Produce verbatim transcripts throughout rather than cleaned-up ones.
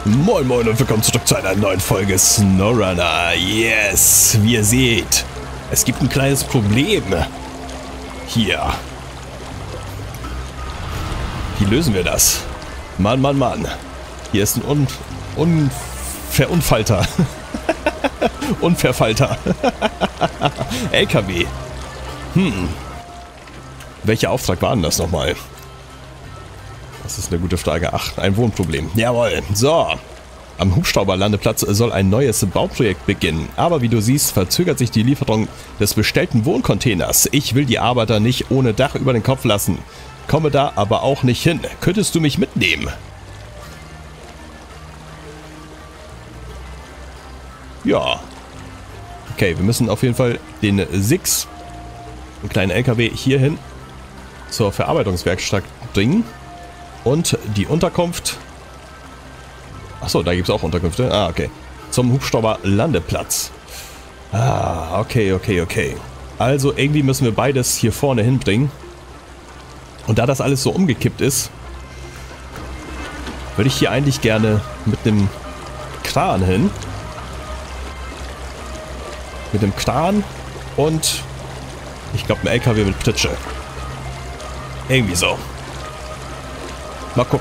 Moin Moin und willkommen zurück zu einer neuen Folge SnowRunner. Yes, wie ihr seht, es gibt ein kleines Problem. Hier. Wie lösen wir das? Mann, Mann, Mann. Hier ist ein Un... Unverunfallter. Unverfallter. L K W. Hm. Welcher Auftrag war denn das nochmal? Das ist eine gute Frage. Ach, ein Wohnproblem. Jawohl. So. Am Hubschrauberlandeplatz soll ein neues Bauprojekt beginnen. Aber wie du siehst, verzögert sich die Lieferung des bestellten Wohncontainers. Ich will die Arbeiter nicht ohne Dach über den Kopf lassen. Komme da aber auch nicht hin. Könntest du mich mitnehmen? Ja. Okay, wir müssen auf jeden Fall den Six, einen kleinen L K W, hierhin zur Verarbeitungswerkstatt bringen. Und die Unterkunft. Achso, da gibt es auch Unterkünfte. Ah, okay. Zum Hubschrauberlandeplatz. Ah, okay, okay, okay. Also irgendwie müssen wir beides hier vorne hinbringen. Und da das alles so umgekippt ist, würde ich hier eigentlich gerne mit einem Kran hin. Mit dem Kran und ich glaube ein L K W mit Pritsche. Irgendwie so. Mal gucken.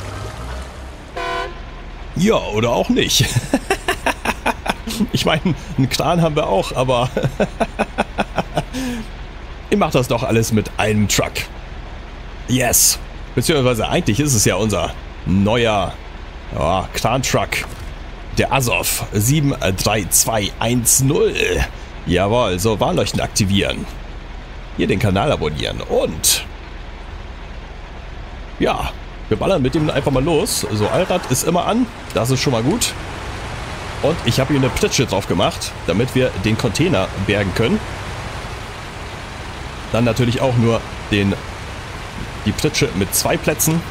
Ja, oder auch nicht. Ich meine, einen Kran haben wir auch, aber ich mache das doch alles mit einem Truck. Yes. Beziehungsweise eigentlich ist es ja unser neuer ja, Kran-Truck. Der Azov sieben drei zwei eins null. Jawohl, so Warnleuchten aktivieren. Hier den Kanal abonnieren und ja, wir ballern mit dem einfach mal los. So, Allrad ist immer an. Das ist schon mal gut. Und ich habe hier eine Pritsche drauf gemacht, damit wir den Container bergen können. Dann natürlich auch nur den, die Pritsche mit zwei Plätzen.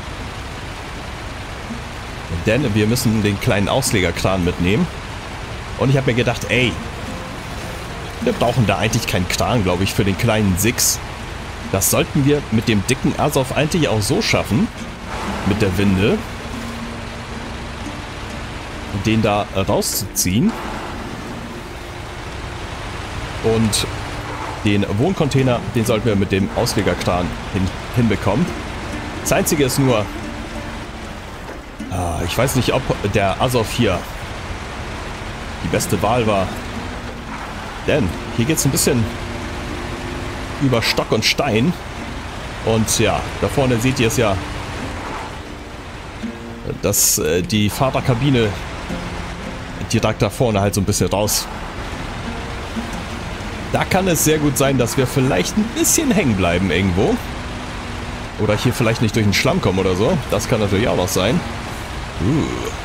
Denn wir müssen den kleinen Auslegerkran mitnehmen. Und ich habe mir gedacht, ey, wir brauchen da eigentlich keinen Kran, glaube ich, für den kleinen Six. Das sollten wir mit dem dicken Azov eigentlich auch so schaffen. Mit der Winde. Den da rauszuziehen. Und den Wohncontainer, den sollten wir mit dem Auslegerkran hin, hinbekommen. Das Einzige ist nur, ah, ich weiß nicht, ob der Azov hier die beste Wahl war. Denn hier geht es ein bisschen über Stock und Stein. Und ja, da vorne seht ihr es ja, dass äh, die Fahrerkabine direkt da vorne halt so ein bisschen raus. Da kann es sehr gut sein, dass wir vielleicht ein bisschen hängen bleiben irgendwo. Oder hier vielleicht nicht durch den Schlamm kommen oder so. Das kann natürlich auch noch sein. Uh.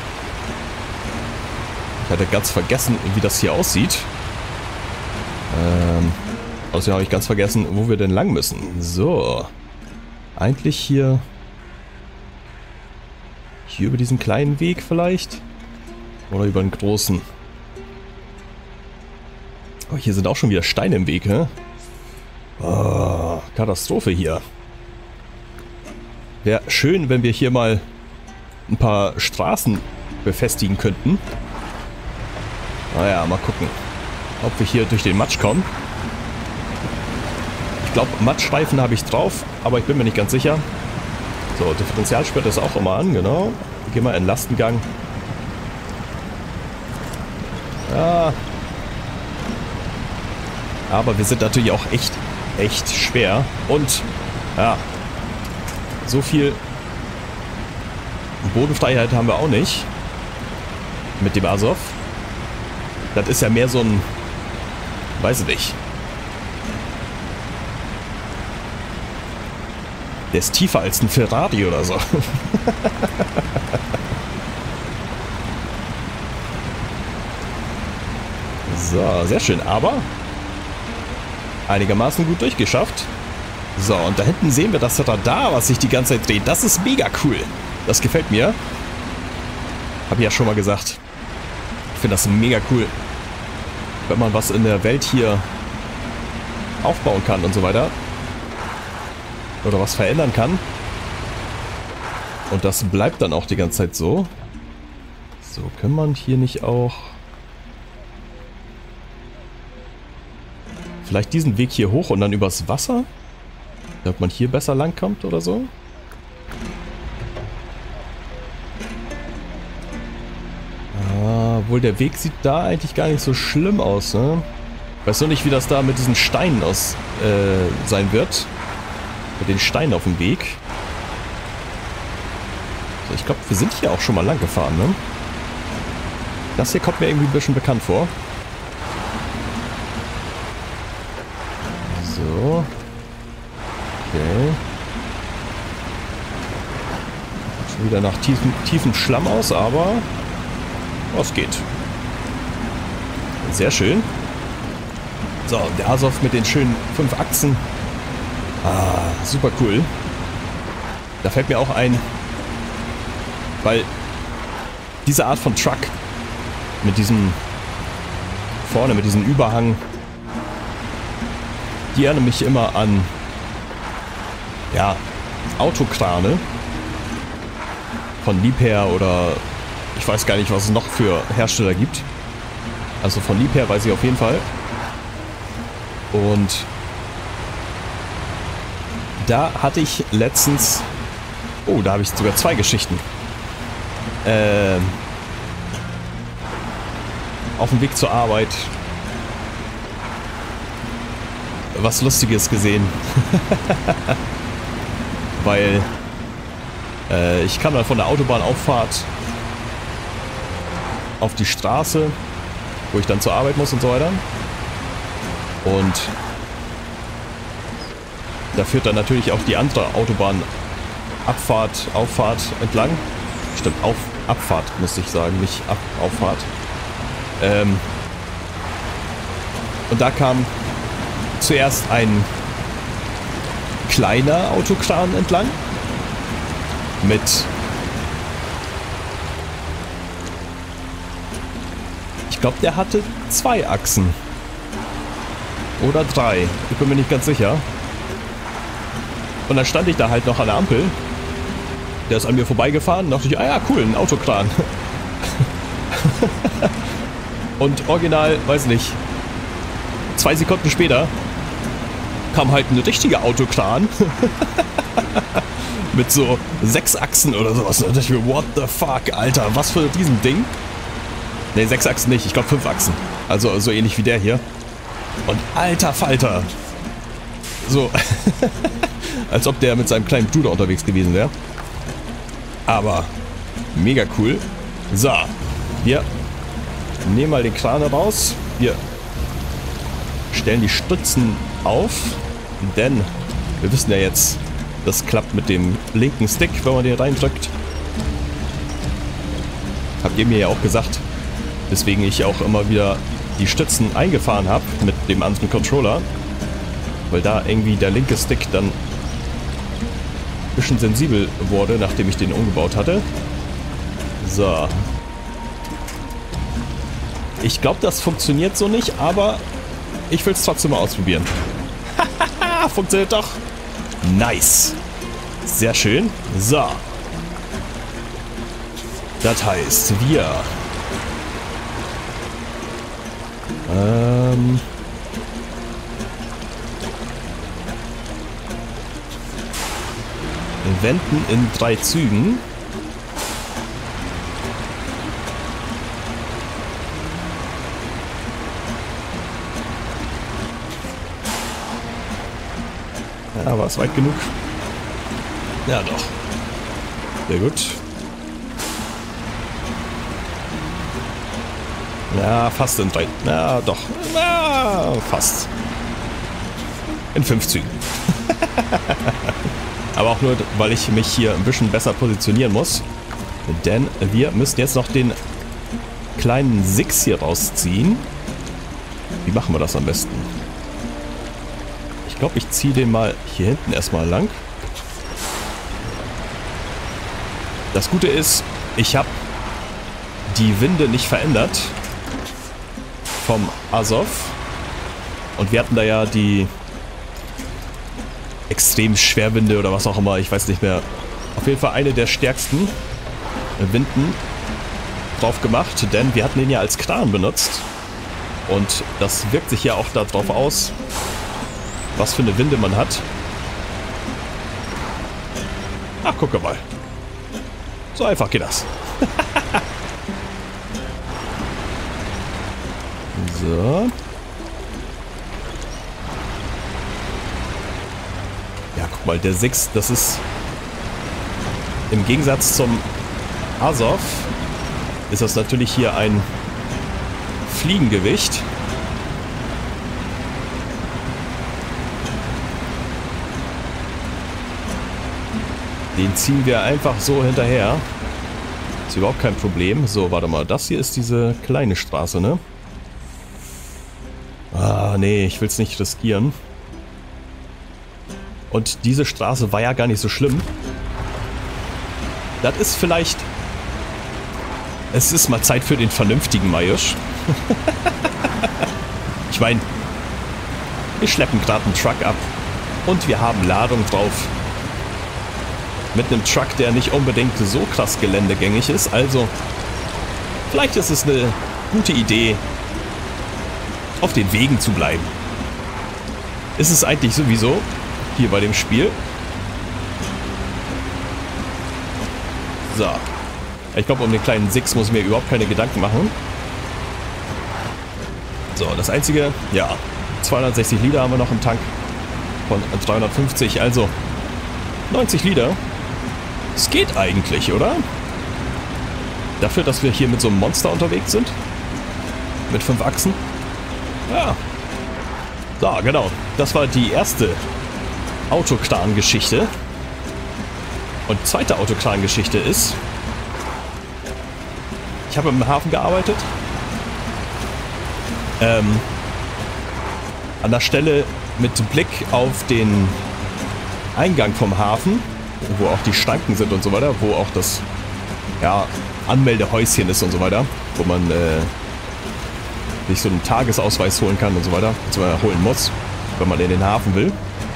Ich hatte ganz vergessen, wie das hier aussieht. Ähm... Außerdem habe ich ganz vergessen, wo wir denn lang müssen. So. Eigentlich hier... Hier über diesen kleinen Weg vielleicht? Oder über den großen? Oh, hier sind auch schon wieder Steine im Weg, hä? Oh, Katastrophe hier. Wäre schön, wenn wir hier mal ein paar Straßen befestigen könnten. Naja, mal gucken, ob wir hier durch den Matsch kommen. Ich glaube, Matschreifen habe ich drauf, aber ich bin mir nicht ganz sicher. So, Differentialsperre ist auch immer an, genau. Gehen wir in Lastengang. Ja. Aber wir sind natürlich auch echt, echt schwer. Und, ja, so viel Bodenfreiheit haben wir auch nicht. Mit dem Azov. Das ist ja mehr so ein, weiß ich nicht. Der ist tiefer als ein Ferrari oder so. So, sehr schön. Aber einigermaßen gut durchgeschafft. So, und da hinten sehen wir das Radar, was sich die ganze Zeit dreht. Das ist mega cool. Das gefällt mir. Habe ich ja schon mal gesagt. Ich finde das mega cool. Wenn man was in der Welt hier aufbauen kann und so weiter. Oder was verändern kann. Und das bleibt dann auch die ganze Zeit so. So, kann man hier nicht auch... Vielleicht diesen Weg hier hoch und dann übers Wasser? Ob man hier besser langkommt oder so? Ah, obwohl der Weg sieht da eigentlich gar nicht so schlimm aus, ne? Weiß noch nicht, wie das da mit diesen Steinen aus äh, sein wird. Mit den Steinen auf dem Weg. So, ich glaube, wir sind hier auch schon mal lang gefahren, ne? Das hier kommt mir irgendwie ein bisschen bekannt vor. So. Okay. Schon wieder nach tiefem, tiefem Schlamm aus, aber oh, es geht. Sehr schön. So, der Azov mit den schönen fünf Achsen. Ah, super cool. Da fällt mir auch ein, weil diese Art von Truck mit diesem vorne, mit diesem Überhang, die erinnern mich immer an ja, Autokrane von Liebherr oder ich weiß gar nicht, was es noch für Hersteller gibt. Also von Liebherr weiß ich auf jeden Fall. Und da hatte ich letztens... Oh, da habe ich sogar zwei Geschichten. Ähm, auf dem Weg zur Arbeit was Lustiges gesehen. Weil äh, ich kam dann von der Autobahnauffahrt auf die Straße, wo ich dann zur Arbeit muss und so weiter. Und da führt dann natürlich auch die andere Autobahnabfahrt, Auffahrt entlang. Stimmt, auf, Abfahrt muss ich sagen, nicht Ab, Auffahrt. Ähm, und da kam zuerst ein kleiner Autokran entlang mit ich glaube, der hatte zwei Achsen oder drei, ich bin mir nicht ganz sicher. Und dann stand ich da halt noch an der Ampel. Der ist an mir vorbeigefahren, dachte ich, ah ja, cool, ein Autokran. Und original, weiß nicht, zwei Sekunden später kam halt ein richtiger Autokran mit so sechs Achsen oder sowas. Da dachte ich mir, what the fuck, Alter, was für diesen Ding? Ne, sechs Achsen nicht, ich glaube fünf Achsen. Also so ähnlich wie der hier. Und alter Falter. So, als ob der mit seinem kleinen Bruder unterwegs gewesen wäre. Aber mega cool. So, wir nehmen mal den Kran raus. Wir stellen die Stützen auf, denn wir wissen ja jetzt, das klappt mit dem linken Stick, wenn man den reindrückt. Habt ihr mir ja auch gesagt, weswegen ich auch immer wieder die Stützen eingefahren habe mit dem anderen Controller, weil da irgendwie der linke Stick dann ein bisschen sensibel wurde, nachdem ich den umgebaut hatte. So. Ich glaube, das funktioniert so nicht, aber ich will es trotzdem mal ausprobieren. Hahaha, funktioniert doch. Nice. Sehr schön. So. Das heißt, wir ähm wenden in drei Zügen. Ja, war es weit genug? Ja, doch. Sehr gut. Ja, fast in drei. Ja, doch. Ja, fast. In fünf Zügen. Aber auch nur, weil ich mich hier ein bisschen besser positionieren muss. Denn wir müssen jetzt noch den kleinen Six hier rausziehen. Wie machen wir das am besten? Ich glaube, ich ziehe den mal hier hinten erstmal lang. Das Gute ist, ich habe die Winde nicht verändert vom Azov. Und wir hatten da ja die extrem Schwerwinde oder was auch immer, ich weiß nicht mehr. Auf jeden Fall eine der stärksten Winden drauf gemacht, denn wir hatten den ja als Kran benutzt. Und das wirkt sich ja auch darauf aus, was für eine Winde man hat. Ach, guck mal. So einfach geht das. So. Ja, guck mal, der Six, das ist im Gegensatz zum Azov, ist das natürlich hier ein Fliegengewicht. Den ziehen wir einfach so hinterher. Ist überhaupt kein Problem. So, warte mal. Das hier ist diese kleine Straße, ne? Ah, nee, ich will es nicht riskieren. Und diese Straße war ja gar nicht so schlimm. Das ist vielleicht... Es ist mal Zeit für den vernünftigen Majusch. Ich meine, wir schleppen gerade einen Truck ab. Und wir haben Ladung drauf. Mit einem Truck, der nicht unbedingt so krass geländegängig ist. Also, vielleicht ist es eine gute Idee, auf den Wegen zu bleiben. Ist es eigentlich sowieso hier bei dem Spiel. So. Ich glaube, um den kleinen Six muss ich mir überhaupt keine Gedanken machen. So, das einzige, ja, zweihundertsechzig Liter haben wir noch im Tank von dreihundertfünfzig, also neunzig Liter. Es geht eigentlich, oder? Dafür, dass wir hier mit so einem Monster unterwegs sind. Mit fünf Achsen. Ja. So, genau. Das war die erste Autokran-Geschichte. Und die zweite Autokran-Geschichte ist... Ich habe im Hafen gearbeitet. Ähm, an der Stelle mit Blick auf den Eingang vom Hafen, wo auch die Schranken sind und so weiter, wo auch das ja, Anmeldehäuschen ist und so weiter, wo man äh, sich so einen Tagesausweis holen kann und so weiter, beziehungsweise holen muss, wenn man in den Hafen will.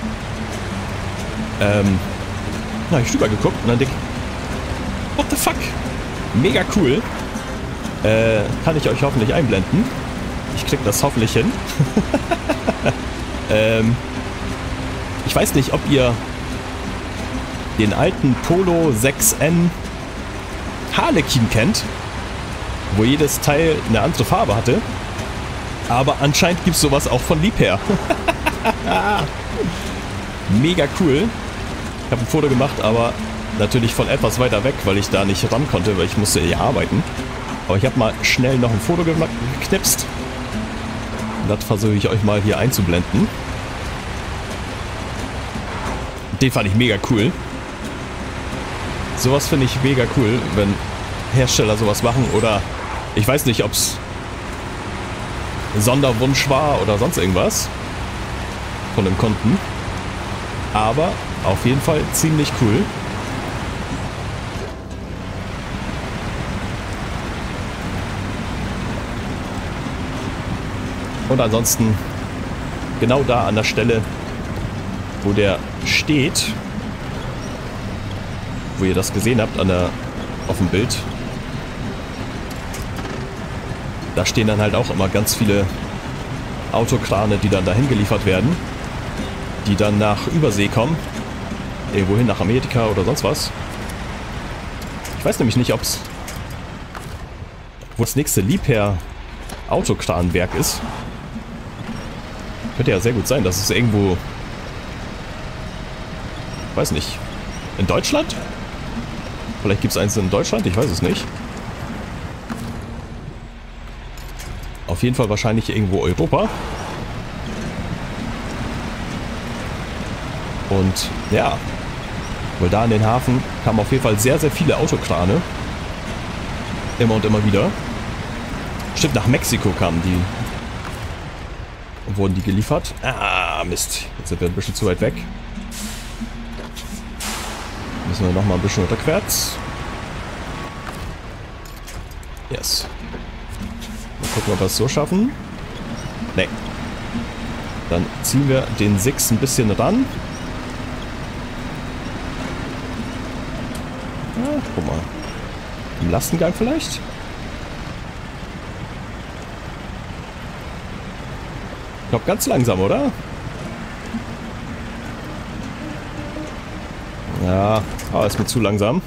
Ähm, na, hab ich rüber geguckt und dann denke ich, what the fuck? Mega cool. Äh, kann ich euch hoffentlich einblenden. Ich krieg das hoffentlich hin. ähm, ich weiß nicht, ob ihr den alten Polo sechs N Harlequin kennt, wo jedes Teil eine andere Farbe hatte. Aber anscheinend gibt es sowas auch von Liebherr. Mega cool. Ich habe ein Foto gemacht, aber natürlich von etwas weiter weg, weil ich da nicht ran konnte, weil ich musste ja arbeiten. Aber ich habe mal schnell noch ein Foto geknipst. Das versuche ich euch mal hier einzublenden. Den fand ich mega cool. Sowas finde ich mega cool, wenn Hersteller sowas machen. Oder ich weiß nicht, ob es Sonderwunsch war oder sonst irgendwas von dem Kunden. Aber auf jeden Fall ziemlich cool. Und ansonsten genau da an der Stelle, wo der steht, wo ihr das gesehen habt an der, auf dem Bild, da stehen dann halt auch immer ganz viele Autokrane, die dann dahin geliefert werden, die dann nach Übersee kommen, irgendwohin nach Amerika oder sonst was. Ich weiß nämlich nicht, ob es wo das nächste Liebherr Autokranwerk ist. Könnte ja sehr gut sein, dass es irgendwo, weiß nicht, in Deutschland? Vielleicht gibt es eins in Deutschland, ich weiß es nicht. Auf jeden Fall wahrscheinlich irgendwo Europa. Und ja, weil da in den Hafen kamen auf jeden Fall sehr, sehr viele Autokrane. Immer und immer wieder. Stimmt, nach Mexiko kamen die. Und wurden die geliefert. Ah, Mist. Jetzt sind wir ein bisschen zu weit weg. Müssen wir nochmal ein bisschen rückwärts. Yes. Mal gucken, ob wir es so schaffen. Nee. Dann ziehen wir den Six ein bisschen ran. Ah, guck mal. Im Lastengang vielleicht? Ich glaube, ganz langsam, oder? Ja, aber ist mir zu langsam.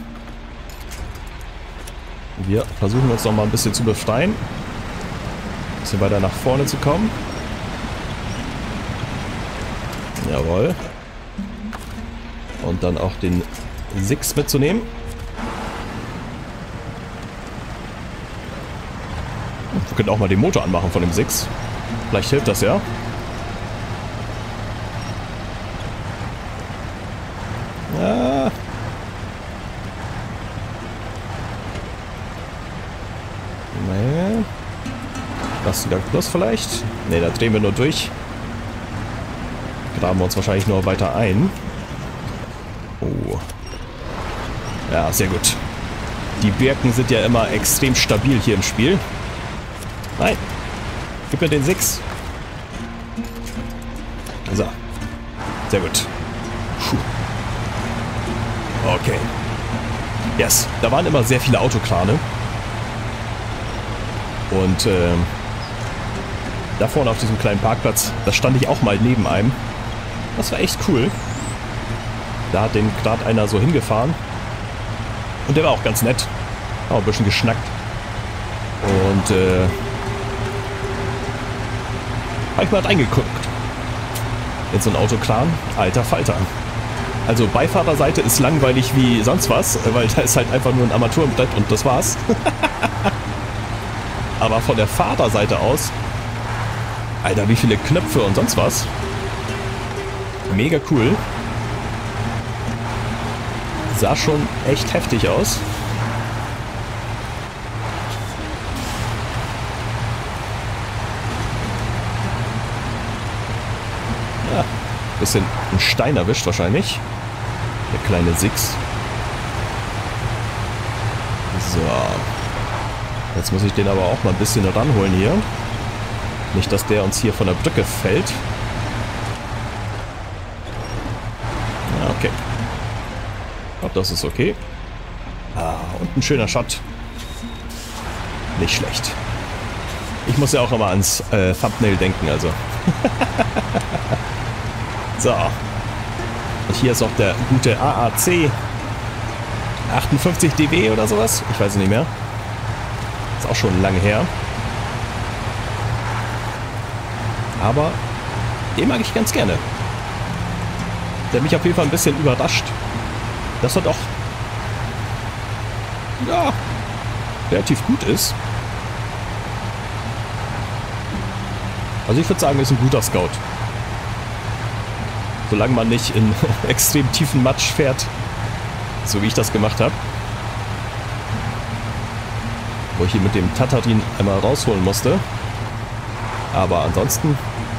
Wir versuchen uns noch mal ein bisschen zu befreien. Ein bisschen weiter nach vorne zu kommen. Jawohl. Und dann auch den Six mitzunehmen. Wir können auch mal den Motor anmachen von dem Six. Vielleicht hilft das ja. Ja. Nee. Das Gang Plus vielleicht? Ne, da drehen wir nur durch. Graben wir uns wahrscheinlich nur weiter ein. Oh. Ja, sehr gut. Die Birken sind ja immer extrem stabil hier im Spiel. Nein. Gib mir den Six. So. Sehr gut. Puh. Okay. Yes. Da waren immer sehr viele Autokrane. Und äh, da vorne auf diesem kleinen Parkplatz, da stand ich auch mal neben einem. Das war echt cool. Da hat den gerade einer so hingefahren. Und der war auch ganz nett. Auch ein bisschen geschnackt. Und äh, hab ich mal reingeguckt. In so ein Autokran. Alter Falter. Also Beifahrerseite ist langweilig wie sonst was, weil da ist halt einfach nur ein Armaturenbrett und das war's. Aber von der Fahrerseite aus, Alter, wie viele Knöpfe und sonst was. Mega cool. Sah schon echt heftig aus. Ja, bisschen einen Stein erwischt wahrscheinlich. Der kleine Six. So. Jetzt muss ich den aber auch mal ein bisschen ranholen hier. Nicht, dass der uns hier von der Brücke fällt. Ja, okay. Ich glaube, das ist okay. Ah, und ein schöner Shot. Nicht schlecht. Ich muss ja auch immer ans äh, Thumbnail denken, also. So. Und hier ist auch der gute A A C achtundfünfzig D B oder sowas. Ich weiß es nicht mehr. Ist auch schon lange her. Aber den mag ich ganz gerne. Der hat mich auf jeden Fall ein bisschen überrascht. Dass er doch ja, relativ gut ist. Also ich würde sagen, ist ein guter Scout. Solange man nicht in extrem tiefen Matsch fährt, so wie ich das gemacht habe. Wo ich hier mit dem Tatarin einmal rausholen musste. Aber ansonsten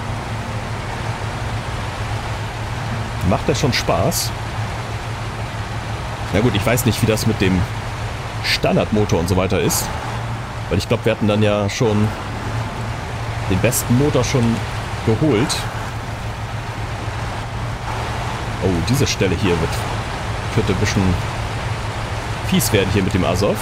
macht er schon Spaß. Na gut, ich weiß nicht, wie das mit dem Standardmotor und so weiter ist. Weil ich glaube, wir hatten dann ja schon den besten Motor schon geholt. Oh, diese Stelle hier wird könnte ein bisschen fies werden hier mit dem Azov.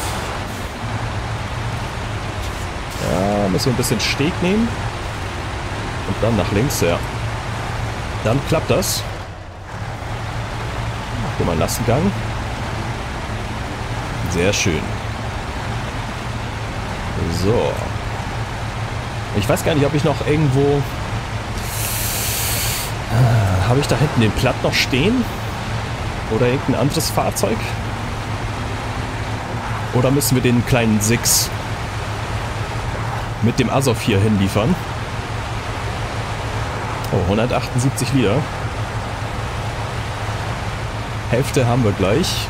Ja, müssen wir ein bisschen Steg nehmen. Und dann nach links, ja. Dann klappt das. Hier mal einen Lastengang. Sehr schön. So. Ich weiß gar nicht, ob ich noch irgendwo... Habe ich da hinten den Platt noch stehen? Oder irgendein anderes Fahrzeug? Oder müssen wir den kleinen Six mit dem Azov hier hinliefern? Oh, hundertachtundsiebzig Liter. Hälfte haben wir gleich.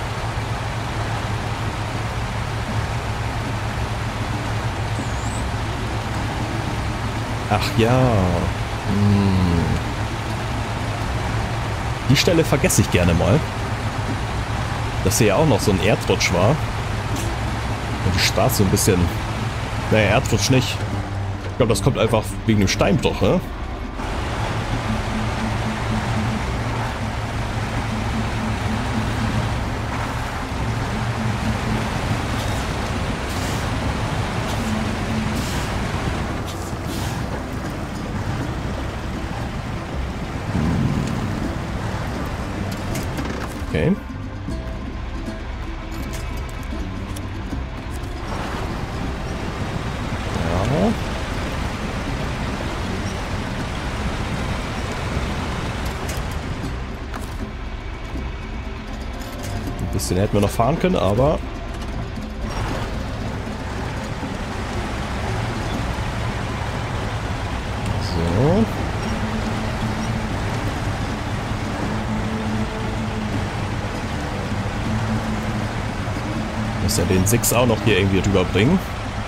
Ach ja. Hm. Die Stelle vergesse ich gerne mal. Dass hier ja auch noch so ein Erdrutsch war. Und die Straße so ein bisschen... Naja, Erdrutsch nicht. Ich glaube, das kommt einfach wegen dem Steinbruch, ne? Bisschen hätten wir noch fahren können, aber... So. Muss ja den Six auch noch hier irgendwie drüber bringen.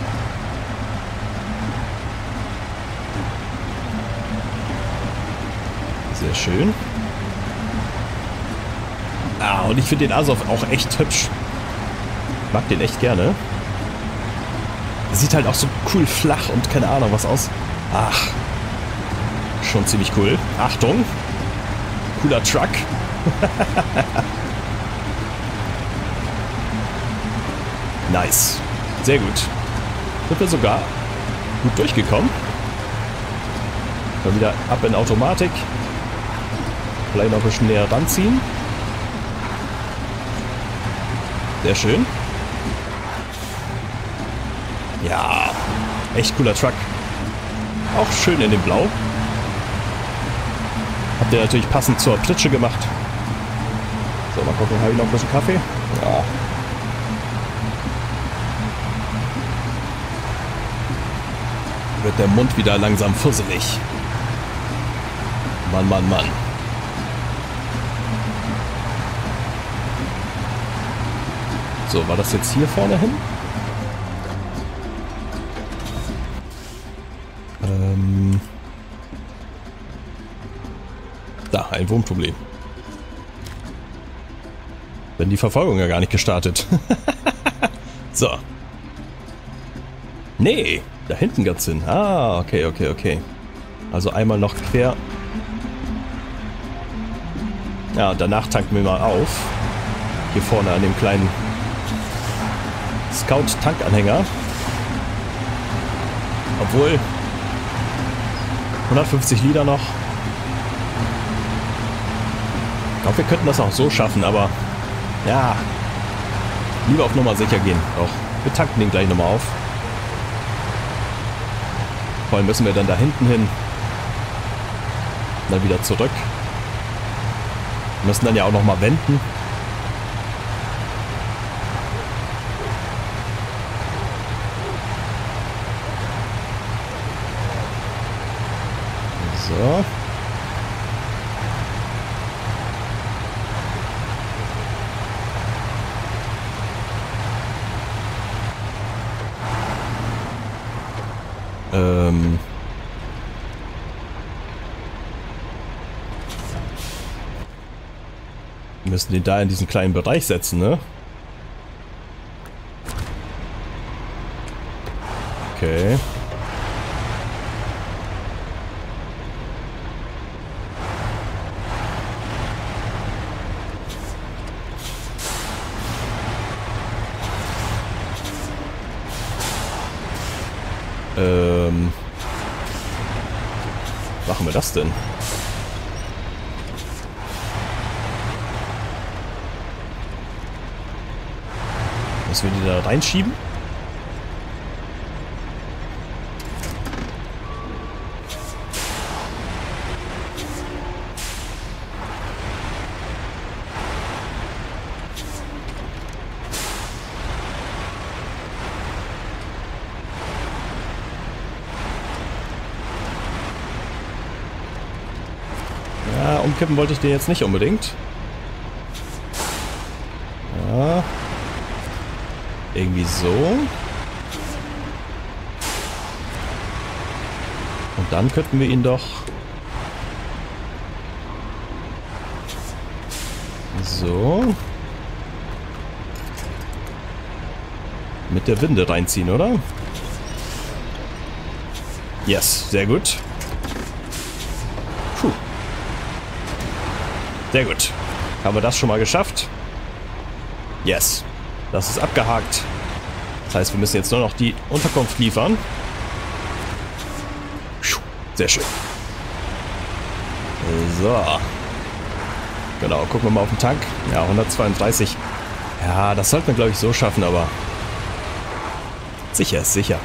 Sehr schön. Ah, und ich finde den Azov auch echt hübsch. Ich mag den echt gerne. Sieht halt auch so cool flach und keine Ahnung was aus. Ach, schon ziemlich cool. Achtung, cooler Truck. Nice, sehr gut. Sind wir sogar gut durchgekommen. Mal wieder ab in Automatik. Vielleicht noch ein bisschen näher ranziehen. Sehr schön. Ja, echt cooler Truck. Auch schön in dem Blau. Habt ihr natürlich passend zur Pritsche gemacht. So, mal gucken, habe ich noch ein bisschen Kaffee? Ja. Wird der Mund wieder langsam fusselig. Mann, Mann, Mann. So, war das jetzt hier vorne hin? Ähm. Da, ein Wohnproblem. Wenn die Verfolgung ja gar nicht gestartet. So. Nee, da hinten ganz hin. Ah, okay, okay, okay. Also einmal noch quer. Ja, und danach tanken wir mal auf. Hier vorne an dem kleinen Scout-Tankanhänger. Obwohl hundertfünfzig Liter noch. Ich glaube, wir könnten das auch so schaffen, aber ja, lieber auf Nummer sicher gehen. Auch wir tanken den gleich nochmal auf. Vor allem müssen wir dann da hinten hin. Dann wieder zurück. Wir müssen dann ja auch nochmal wenden. So. Ähm. Wir müssen den da in diesen kleinen Bereich setzen, ne? Okay. Ähm. Machen wir das denn? Müssen wir die da reinschieben? Ja, umkippen wollte ich den jetzt nicht unbedingt. Ja. Irgendwie so. Und dann könnten wir ihn doch so mit der Winde reinziehen, oder? Yes, sehr gut. Puh. Sehr gut. Haben wir das schon mal geschafft? Yes. Das ist abgehakt. Das heißt, wir müssen jetzt nur noch die Unterkunft liefern. Sehr schön. So. Genau, gucken wir mal auf den Tank. Ja, hundertzweiunddreißig. Ja, das sollten wir, glaube ich, so schaffen, aber sicher ist sicher.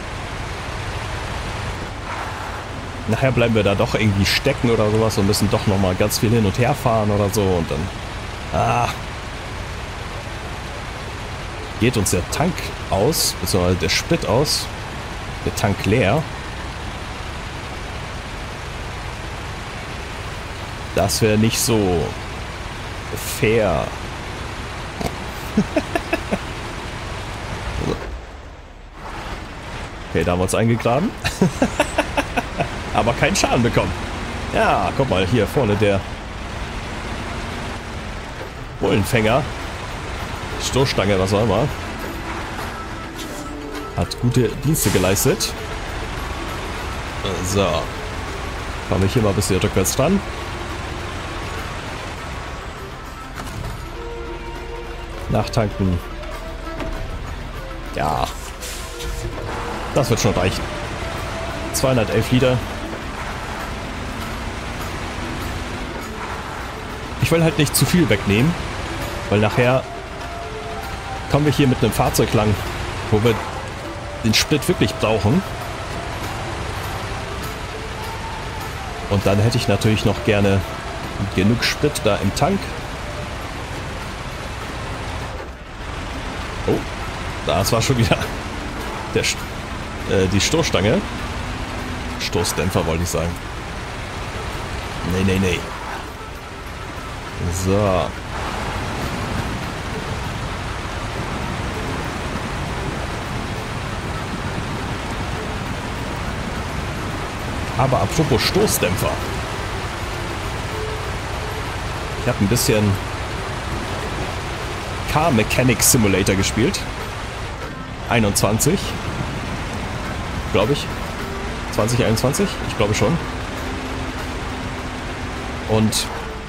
Nachher bleiben wir da doch irgendwie stecken oder sowas und müssen doch nochmal ganz viel hin und her fahren oder so und dann... Ah... geht uns der Tank aus, beziehungsweise der Sprit aus. Der Tank leer. Das wäre nicht so fair. Okay, da haben wir uns eingegraben. Aber keinen Schaden bekommen. Ja, guck mal, hier vorne der Bullenfänger. Stoßstange, was auch immer. Hat gute Dienste geleistet. So. Komme ich hier mal ein bisschen rückwärts dran. Nachtanken. Ja. Das wird schon reichen. zweihundertelf Liter. Ich will halt nicht zu viel wegnehmen, weil nachher kommen wir hier mit einem Fahrzeug lang, wo wir den Sprit wirklich brauchen. Und dann hätte ich natürlich noch gerne genug Sprit da im Tank. Oh, das war schon wieder der, äh, die Stoßstange. Stoßdämpfer wollte ich sagen. Nee, nee, nee. So. Aber apropos Stoßdämpfer. Ich habe ein bisschen Car Mechanic Simulator gespielt. einundzwanzig. Glaube ich. zwanzig einundzwanzig? Ich glaube schon. Und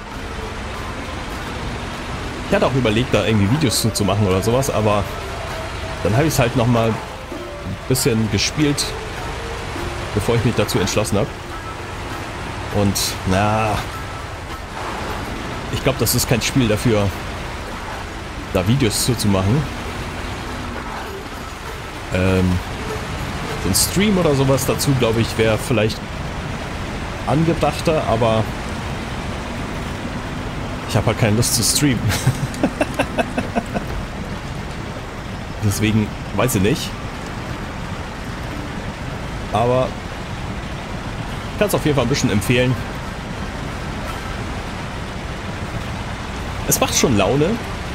ich hatte auch überlegt, da irgendwie Videos zu, zu machen oder sowas, aber dann habe ich es halt nochmal ein bisschen gespielt, bevor ich mich dazu entschlossen habe. Und na, ich glaube, das ist kein Spiel dafür, da Videos zu, zu machen. Ähm, so ein Stream oder sowas dazu, glaube ich, wäre vielleicht angedachter, aber ich habe halt keine Lust zu streamen. Deswegen weiß ich nicht. Aber ich kann es auf jeden Fall ein bisschen empfehlen. Es macht schon Laune.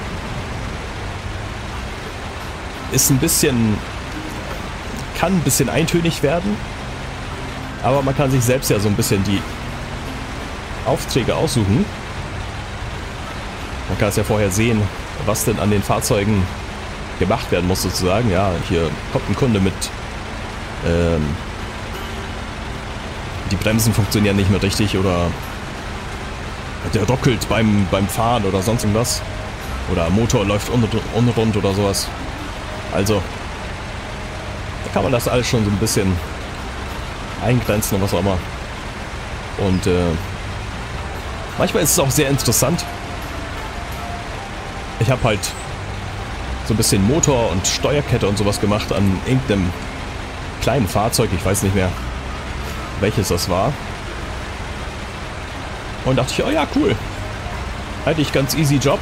Ist ein bisschen... kann ein bisschen eintönig werden. Aber man kann sich selbst ja so ein bisschen die Aufträge aussuchen. Man kann es ja vorher sehen, was denn an den Fahrzeugen gemacht werden muss sozusagen. Ja, hier kommt ein Kunde mit ähm, die Bremsen funktionieren nicht mehr richtig oder der ruckelt beim, beim Fahren oder sonst irgendwas. Oder Motor läuft un unrund oder sowas. Also, da kann man das alles schon so ein bisschen eingrenzen und was auch immer. Und äh, manchmal ist es auch sehr interessant. Ich habe halt so ein bisschen Motor und Steuerkette und sowas gemacht an irgendeinem kleinen Fahrzeug. Ich weiß nicht mehr, welches das war. Und dachte ich, oh ja, cool. Hatte ich ganz easy Job.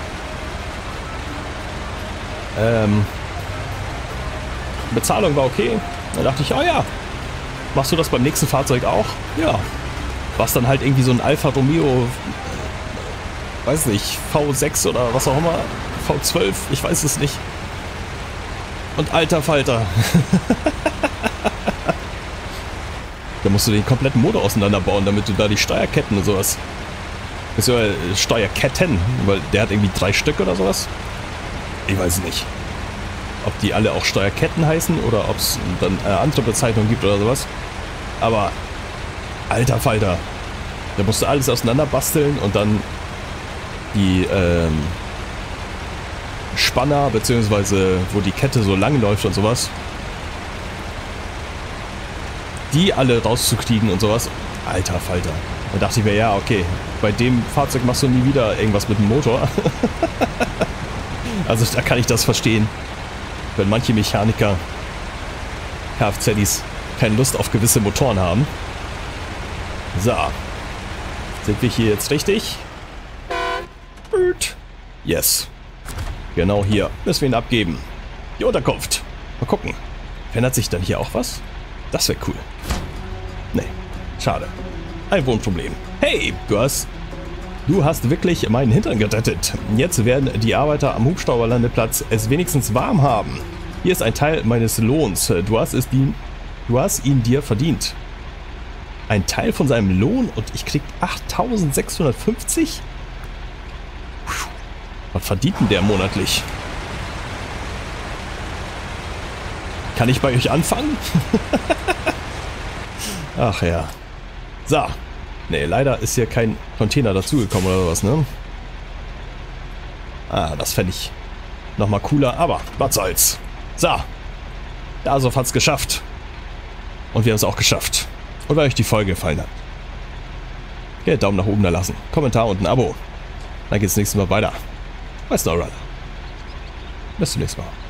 Ähm, Bezahlung war okay. Dann dachte ich, oh ja, machst du das beim nächsten Fahrzeug auch? Ja. Was dann halt irgendwie so ein Alfa Romeo, weiß nicht, V sechs oder was auch immer, V zwölf, ich weiß es nicht. Und alter Falter. Da musst du den kompletten Motor auseinanderbauen, damit du da die Steuerketten und sowas. Beziehungsweise Steuerketten, weil der hat irgendwie drei Stück oder sowas. Ich weiß nicht. Ob die alle auch Steuerketten heißen oder ob es dann eine andere Bezeichnung gibt oder sowas. Aber alter Falter. Da musst du alles auseinanderbasteln und dann die ähm, Spanner, beziehungsweise wo die Kette so lang läuft und sowas, die alle rauszukriegen und sowas. Alter Falter. Da dachte ich mir, ja, okay, bei dem Fahrzeug machst du nie wieder irgendwas mit dem Motor. Also da kann ich das verstehen, wenn manche Mechaniker, Kfz-Is, keine Lust auf gewisse Motoren haben. So. Sind wir hier jetzt richtig? Yes. Genau hier müssen wir ihn abgeben. die Unterkunft. Mal gucken. Verändert sich dann hier auch was? Das wäre cool. Nee, schade. Ein Wohnproblem. Hey, du hast... Du hast wirklich meinen Hintern gerettet. Jetzt werden die Arbeiter am Hubschrauberlandeplatz es wenigstens warm haben. Hier ist ein Teil meines Lohns. Du hast, es die, du hast ihn dir verdient. Ein Teil von seinem Lohn und ich krieg achttausendsechshundertfünfzig? Was verdient denn der monatlich? Kann ich bei euch anfangen? Ach ja. So. Ne, leider ist hier kein Container dazugekommen oder was, ne? Ah, das fände ich nochmal cooler, aber was soll's. So. Dasov hat's geschafft. Und wir haben es auch geschafft. Und wenn euch die Folge gefallen hat, gerne Daumen nach oben da lassen, Kommentar und ein Abo. Dann geht's nächstes Mal weiter bei SnowRunner. Bis zum nächsten Mal.